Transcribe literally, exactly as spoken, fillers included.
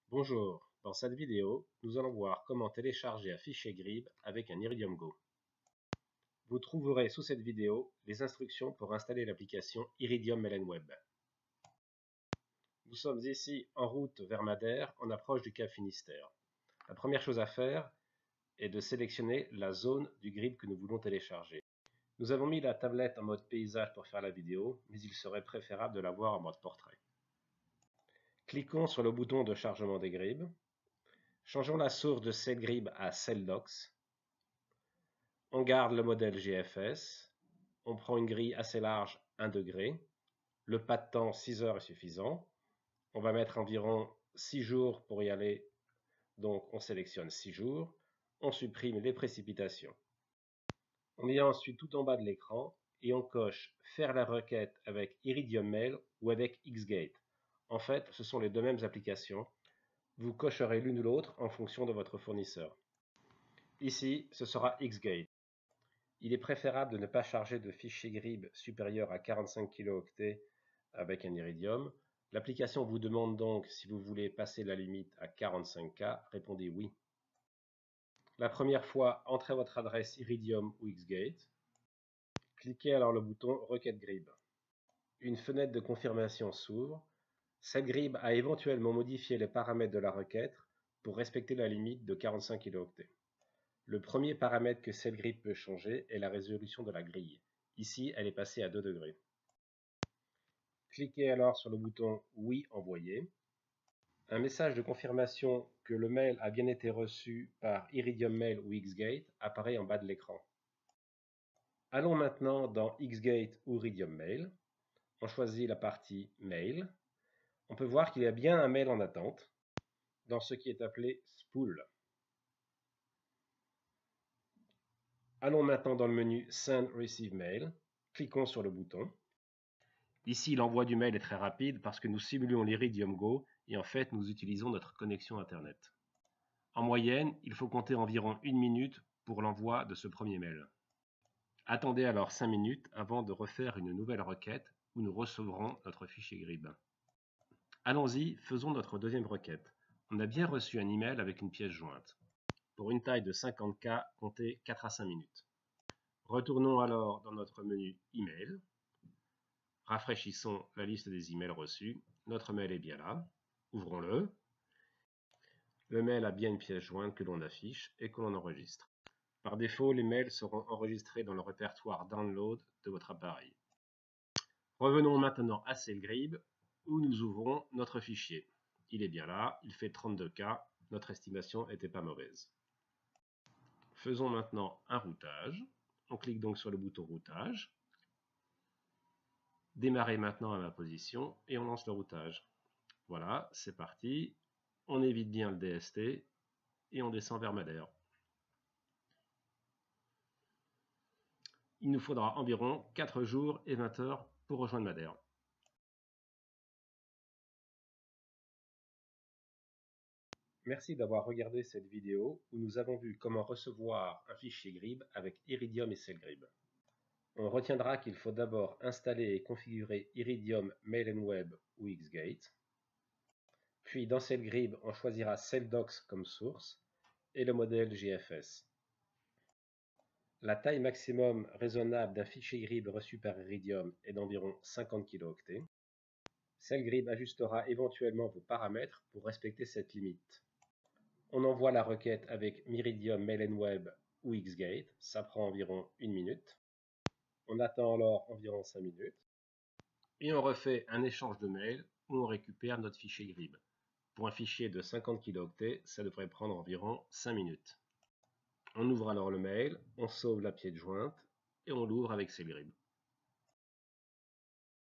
Bonjour, dans cette vidéo, nous allons voir comment télécharger un fichier Grib avec un Iridium Go. Vous trouverez sous cette vidéo les instructions pour installer l'application Iridium Mail and Web. Nous sommes ici en route vers Madère, en approche du Cap Finistère. La première chose à faire est de sélectionner la zone du Grib que nous voulons télécharger. Nous avons mis la tablette en mode paysage pour faire la vidéo, mais il serait préférable de l'avoir en mode portrait. Cliquons sur le bouton de chargement des Grib. Changeons la source de CellGrib à CellDocs. On garde le modèle G F S. On prend une grille assez large, un degré. Le pas de temps, six heures est suffisant. On va mettre environ six jours pour y aller. Donc on sélectionne six jours. On supprime les précipitations. On vient ensuite tout en bas de l'écran et on coche faire la requête avec Iridium Mail ou avec Xgate. En fait, ce sont les deux mêmes applications. Vous cocherez l'une ou l'autre en fonction de votre fournisseur. Ici, ce sera Xgate. Il est préférable de ne pas charger de fichiers Grib supérieurs à quarante-cinq kilooctets avec un Iridium. L'application vous demande donc si vous voulez passer la limite à quarante-cinq K. Répondez oui. La première fois, entrez votre adresse Iridium ou Xgate. Cliquez alors le bouton Requête Grib. Une fenêtre de confirmation s'ouvre. CellGrib a éventuellement modifié les paramètres de la requête pour respecter la limite de quarante-cinq kilooctets. Le premier paramètre que CellGrib peut changer est la résolution de la grille. Ici, elle est passée à deux degrés. Cliquez alors sur le bouton Oui envoyer. Un message de confirmation que le mail a bien été reçu par Iridium Mail ou Xgate apparaît en bas de l'écran. Allons maintenant dans Xgate ou Iridium Mail. On choisit la partie Mail. On peut voir qu'il y a bien un mail en attente dans ce qui est appelé Spool. Allons maintenant dans le menu Send Receive Mail. Cliquons sur le bouton. Ici, l'envoi du mail est très rapide parce que nous simulons l'Iridium Go et en fait, nous utilisons notre connexion Internet. En moyenne, il faut compter environ une minute pour l'envoi de ce premier mail. Attendez alors cinq minutes avant de refaire une nouvelle requête où nous recevrons notre fichier Grib. Allons-y, faisons notre deuxième requête. On a bien reçu un email avec une pièce jointe. Pour une taille de cinquante K, comptez quatre à cinq minutes. Retournons alors dans notre menu Email. Rafraîchissons la liste des emails reçus. Notre mail est bien là. Ouvrons-le. Le mail a bien une pièce jointe que l'on affiche et que l'on enregistre. Par défaut, les mails seront enregistrés dans le répertoire Download de votre appareil. Revenons maintenant à CellGrib où nous ouvrons notre fichier. Il est bien là, il fait trente-deux K. Notre estimation n'était pas mauvaise. Faisons maintenant un routage. On clique donc sur le bouton routage. Démarrer maintenant à ma position et on lance le routage. Voilà, c'est parti. On évite bien le D S T et on descend vers Madère. Il nous faudra environ quatre jours et vingt heures pour rejoindre Madère. Merci d'avoir regardé cette vidéo où nous avons vu comment recevoir un fichier Grib avec Iridium et CellGrib. On retiendra qu'il faut d'abord installer et configurer Iridium Mail and Web ou Xgate. Puis dans CellGrib, on choisira CellDocs comme source et le modèle G F S. La taille maximum raisonnable d'un fichier Grib reçu par Iridium est d'environ cinquante kilooctets. CellGrib ajustera éventuellement vos paramètres pour respecter cette limite. On envoie la requête avec Iridium Mail and Web ou Xgate, ça prend environ une minute. On attend alors environ cinq minutes. Et on refait un échange de mails où on récupère notre fichier Grib. Pour un fichier de cinquante kilooctets, ça devrait prendre environ cinq minutes. On ouvre alors le mail, on sauve la pièce jointe et on l'ouvre avec CellGrib.